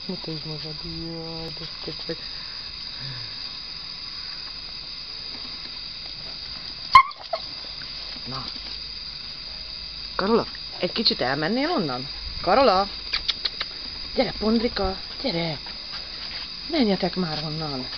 Mutasd magad, jaj, de kedves. Na. Karola, egy kicsit elmennél onnan? Karola? Gyere, Pondrika, gyere! Menjetek már onnan!